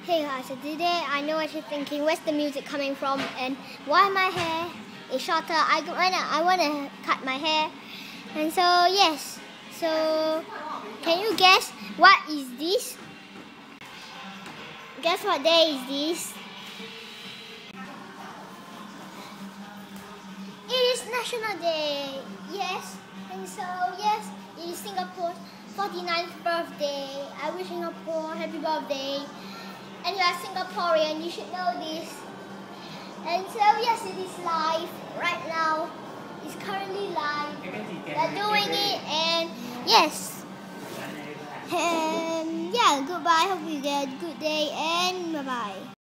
Hey guys, so today I know what you're thinking, where's the music coming from and why my hair is shorter. I wanna cut my hair. And so yes, so can you guess what is this? Guess what day is this? It is National Day, yes. And so yes, it is Singapore's 49th birthday. I wish Singapore happy birthday. And you are Singaporean, you should know this. And so yes, it is live right now. It's currently live. They're doing it, and yes. And yeah, goodbye. Hope you get a good day, and bye bye.